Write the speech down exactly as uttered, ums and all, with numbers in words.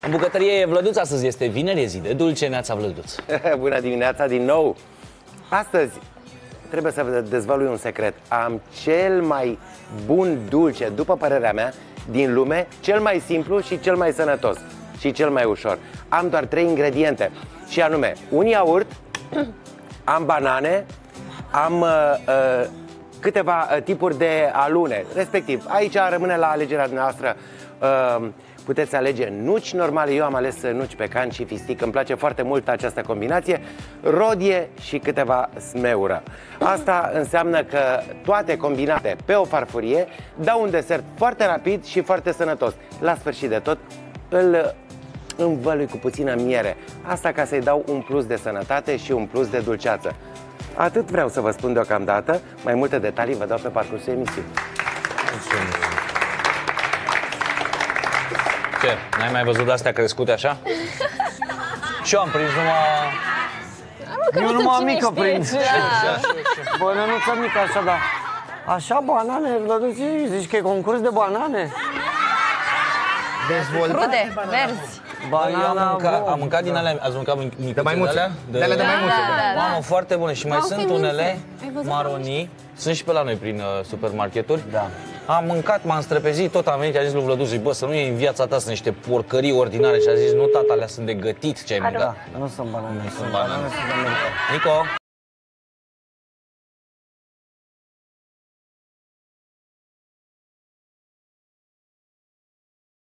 În bucătărie Vlăduț, astăzi este vineri, e zi de dulce. Neața, Vlăduț. Bună dimineața din nou. Astăzi trebuie să vă dezvălui un secret. Am cel mai bun dulce, după părerea mea, din lume, cel mai simplu și cel mai sănătos și cel mai ușor. Am doar trei ingrediente, și anume un iaurt, am banane, am uh, uh, câteva uh, tipuri de alune. Respectiv, aici rămâne la alegerea noastră. uh, Puteți alege nuci normale, eu am ales nuci pecan și fistic, îmi place foarte mult această combinație, rodie și câteva smeură. Asta înseamnă că toate combinate pe o farfurie dau un desert foarte rapid și foarte sănătos. La sfârșit de tot îl învălui cu puțină miere, asta ca să-i dau un plus de sănătate și un plus de dulceață. Atât vreau să vă spun deocamdată, mai multe detalii vă dau pe parcursul emisiunii. Ce? N-ai mai văzut de-astea crescute așa? Și eu am prins numai... Eu numai mică prins. Bănănuță mică așa, da. Așa, banane, Vlăduț, zici că e concurs de banane? Dezvoltat. Rude, verzi. Banana, eu am mâncat, am mâncat din alea, ați mâncat micuțe de maimuțe. de alea? De alea de maimuțe. Da, da, Mamă, foarte bune. Și mai sunt unele maronii, sunt și pe la noi prin uh, supermarketuri. Da. Am mâncat, m-am strepezit, tot am venit, a zis lui Vlăduț, zic, bă, să nu iei în viața ta, sunt niște porcării ordinare. Și a zis, nu, tata, alea sunt de gătit ce ai mâncat. Da, nu sunt banane, sunt banane, sunt de mâncat. Nico,